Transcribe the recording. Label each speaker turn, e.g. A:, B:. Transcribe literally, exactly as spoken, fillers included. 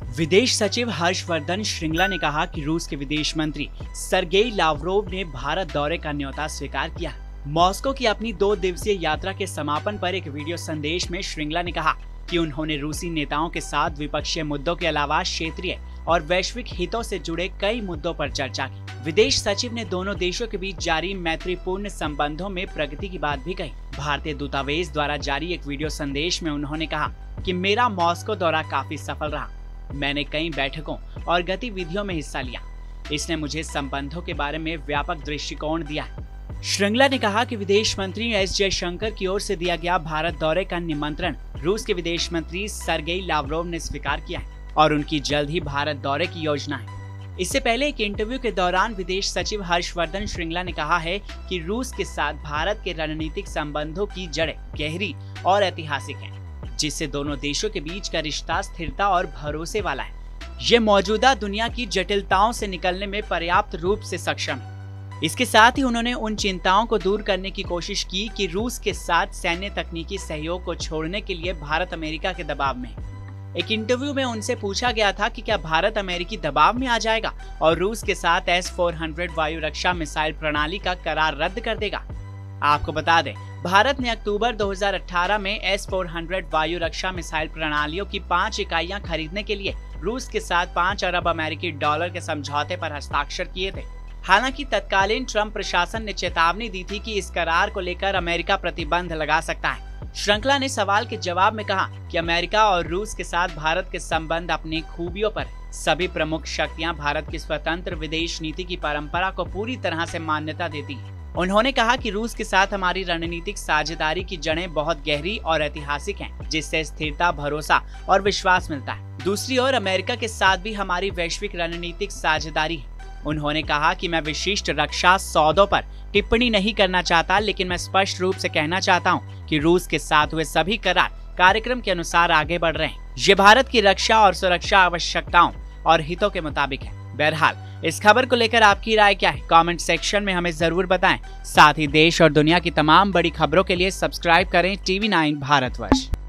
A: विदेश सचिव हर्षवर्धन श्रृंगला ने कहा कि रूस के विदेश मंत्री सरगेई लावरोव ने भारत दौरे का न्योता स्वीकार किया। मॉस्को की अपनी दो दिवसीय यात्रा के समापन पर एक वीडियो संदेश में श्रृंगला ने कहा कि उन्होंने रूसी नेताओं के साथ द्विपक्षीय मुद्दों के अलावा क्षेत्रीय और वैश्विक हितों से जुड़े कई मुद्दों पर चर्चा की। विदेश सचिव ने दोनों देशों के बीच जारी मैत्रीपूर्ण संबंधों में प्रगति की बात भी कही। भारतीय दूतावास द्वारा जारी एक वीडियो संदेश में उन्होंने कहा कि मेरा मॉस्को दौरा काफी सफल रहा। मैंने कई बैठकों और गतिविधियों में हिस्सा लिया। इसने मुझे संबंधों के बारे में व्यापक दृष्टिकोण दिया है। श्रृंगला ने कहा कि विदेश मंत्री एस जयशंकर की ओर से दिया गया भारत दौरे का निमंत्रण रूस के विदेश मंत्री सरगेई लावरोव ने स्वीकार किया है और उनकी जल्द ही भारत दौरे की योजना है। इससे पहले एक इंटरव्यू के दौरान विदेश सचिव हर्षवर्धन श्रृंगला ने कहा है कि रूस के साथ भारत के रणनीतिक संबंधों की जड़ें गहरी और ऐतिहासिक हैं, जिससे दोनों देशों के बीच का रिश्ता स्थिरता और भरोसे वाला है। ये मौजूदा दुनिया की जटिलताओं से निकलने में पर्याप्त रूप से सक्षम है। इसके साथ ही उन्होंने उन चिंताओं को दूर करने की कोशिश की कि रूस के साथ सैन्य तकनीकी सहयोग को छोड़ने के लिए भारत अमेरिका के दबाव में है। एक इंटरव्यू में उनसे पूछा गया था कि क्या भारत अमेरिकी दबाव में आ जाएगा और रूस के साथ एस फोर हंड्रेड वायु रक्षा मिसाइल प्रणाली का करार रद्द कर देगा। आपको बता दें, भारत ने अक्टूबर दो हज़ार अठारह में एस फोर हंड्रेड वायु रक्षा मिसाइल प्रणालियों की पांच इकाइयां खरीदने के लिए रूस के साथ पांच अरब अमेरिकी डॉलर के समझौते पर हस्ताक्षर किए थे। हालांकि तत्कालीन ट्रंप प्रशासन ने चेतावनी दी थी कि इस करार को लेकर अमेरिका प्रतिबंध लगा सकता है। श्रृंगला ने सवाल के जवाब में कहा कि अमेरिका और रूस के साथ भारत के संबंध अपनी खूबियों पर है। सभी प्रमुख शक्तियां भारत की स्वतंत्र विदेश नीति की परंपरा को पूरी तरह से मान्यता देती हैं। उन्होंने कहा कि रूस के साथ हमारी रणनीतिक साझेदारी की जड़ें बहुत गहरी और ऐतिहासिक हैं, जिससे स्थिरता, भरोसा और विश्वास मिलता है। दूसरी ओर अमेरिका के साथ भी हमारी वैश्विक रणनीतिक साझेदारी है। उन्होंने कहा कि मैं विशिष्ट रक्षा सौदों पर टिप्पणी नहीं करना चाहता, लेकिन मैं स्पष्ट रूप से कहना चाहता हूं कि रूस के साथ हुए सभी करार कार्यक्रम के अनुसार आगे बढ़ रहे हैं। ये भारत की रक्षा और सुरक्षा आवश्यकताओं और हितों के मुताबिक है। बहरहाल, इस खबर को लेकर आपकी राय क्या है? कमेंट सेक्शन में हमें जरूर बताएं। साथ ही देश और दुनिया की तमाम बड़ी खबरों के लिए सब्सक्राइब करें टीवी नाइन भारतवर्ष।